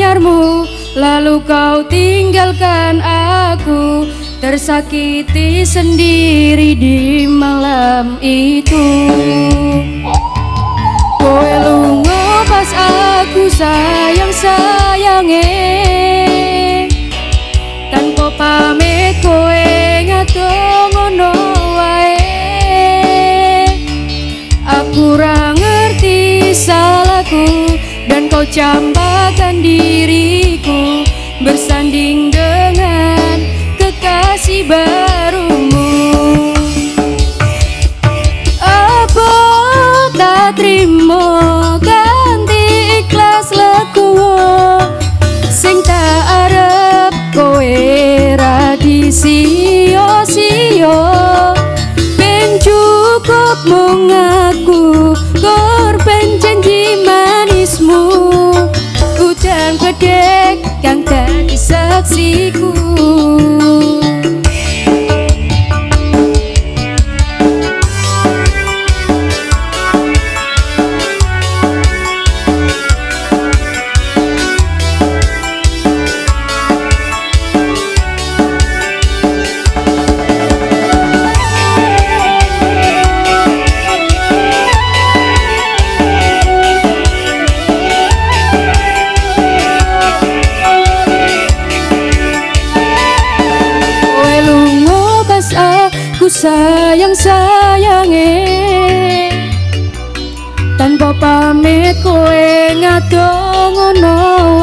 bayarmu, lalu kau tinggalkan aku, tersakiti sendiri di malam itu. Kowe lunga pas aku sayang-sayange, tanpa pamit kowe ngato ngono wae. Aku ra ngerti salahku dan kau campakkan diriku bersanding dengan kekasih barumu. Apa tak terima ganti ikhlas legowo, sing tak arep kowe ra disio-sio. Ben cukup mung aku korban janji manismu, udan gedek kang dadi saksiku. Sayang-sayange, tanpa pamit kowe ngato ngono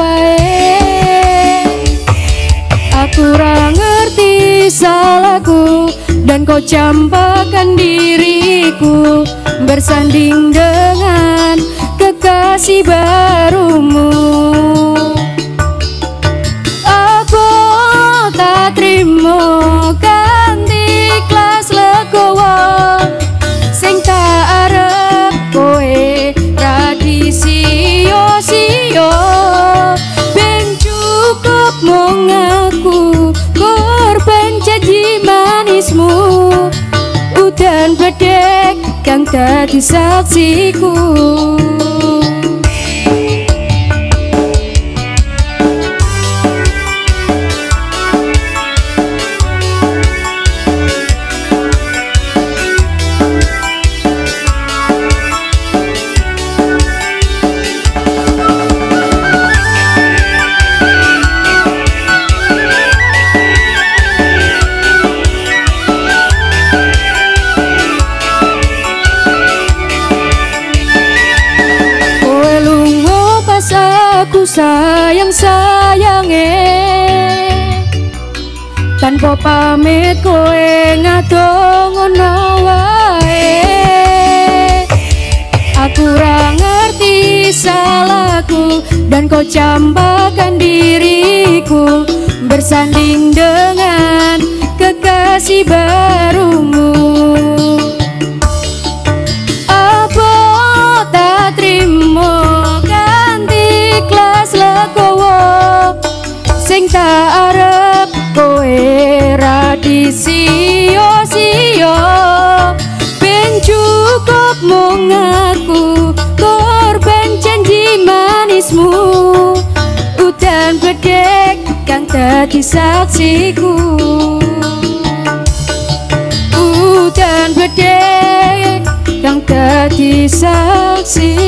wae. Aku ra ngerti salahku dan kau campakkan diriku bersanding dengan kekasih barumu. Aku tak terima ikhlas legowo, sing tak arep kowe ra disio-sio. Ben cukup mung aku korban janji manismu, udan bedek kang dadi saksiku. Sayang-sayange, tanpa pamit kowe ngato ngono wae. Aku ra ngerti salahku dan kau campakkan diriku bersanding dengan kekasih barumu. Apa tak terima ikhlas legowo, sing tak arep kowe ra disio-sio. Ben cukup mung aku korban janji manismu, udan bedek kang dadi saksiku. Udan bedek kang dadi saksiku.